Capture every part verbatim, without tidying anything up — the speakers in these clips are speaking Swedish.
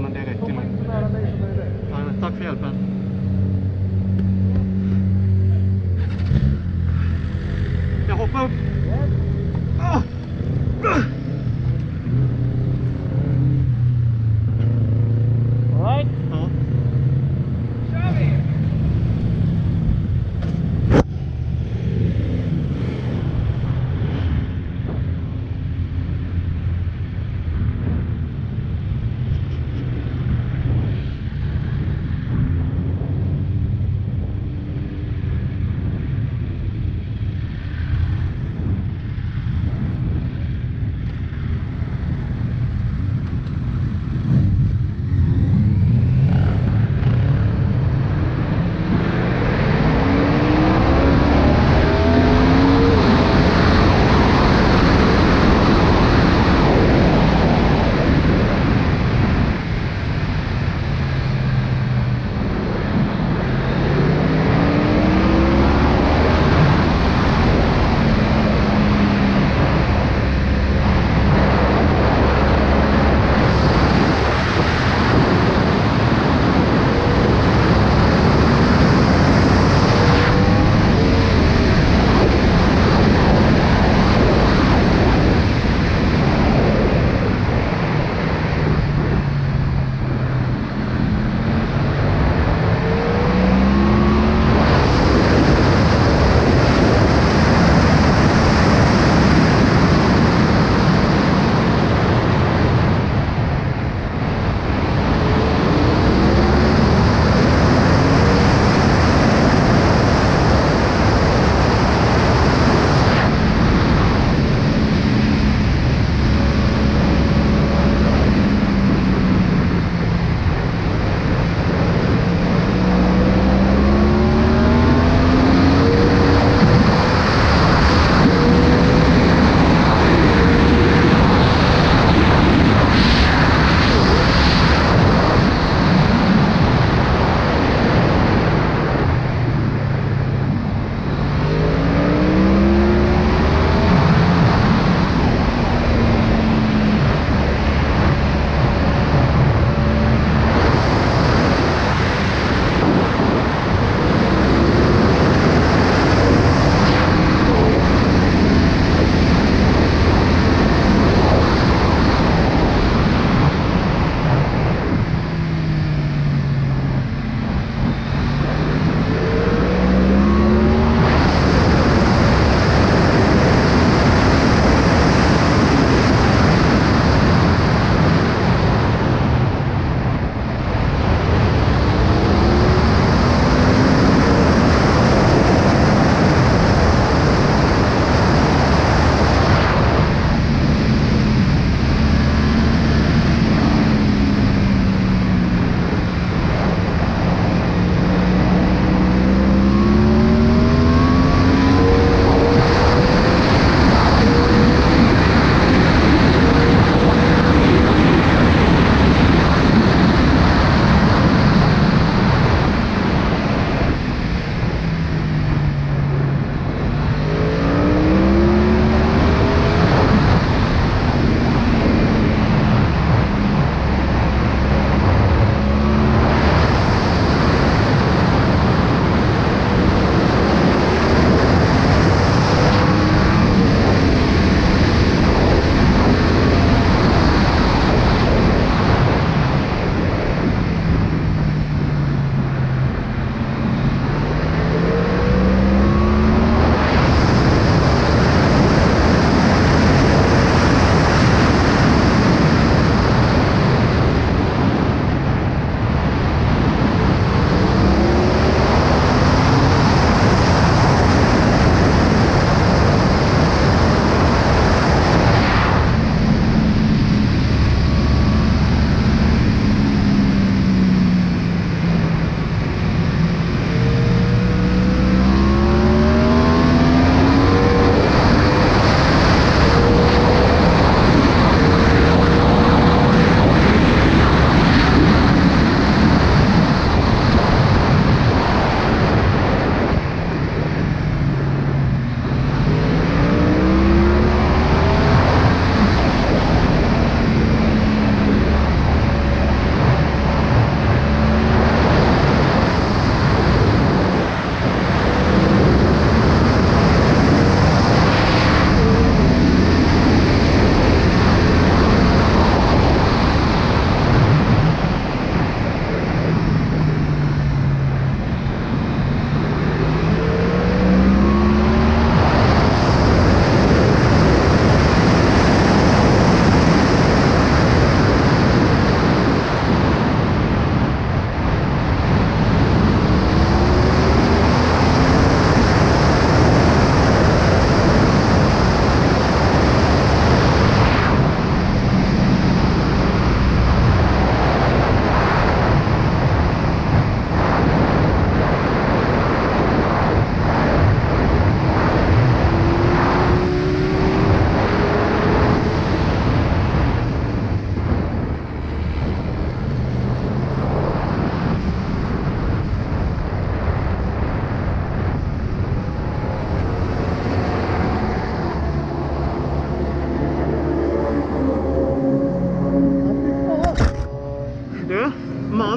men det räcker nog. Ja, tack för hjälpen. Jag hoppar upp. Oh! Alright. Ja. Kör vi!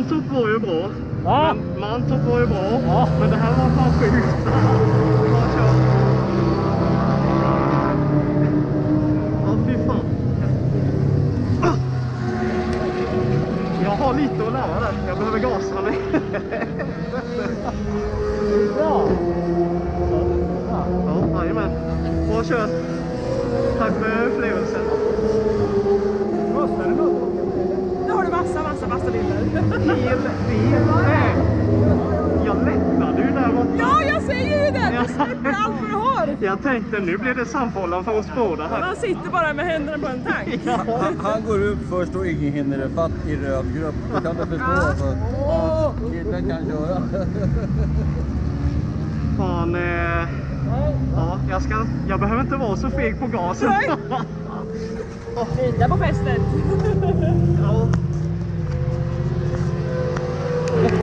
Mantorp var ju bra. Ja. Men Mantorp var ju bra. Ja. Men det här var fan sjukt. Bra kört. Ja, fy fan. Ah. Jag har lite att lära där. Jag behöver gasa mig. Bra. Ja, jajamän. Bra kört. Tack för upplevelsen. Kostar det något? Nu har du massa, massa, massa bilder. Hel del. Jag lättnade ju där borta. Ja, jag säger ju det! Ja. Du släpper allt vad du har. Jag tänkte, nu blir det samfållan för oss båda här. Man sitter bara med händerna på en tank. Han, han går upp först och ingen hinner det fatt i röd grupp. Det kan du förstå. Alltså. Åh. Killen kan köra. Fan, eh, ja, jag, ska, jag behöver inte vara så feg på gasen. Nej. Lita på fästet. Ja.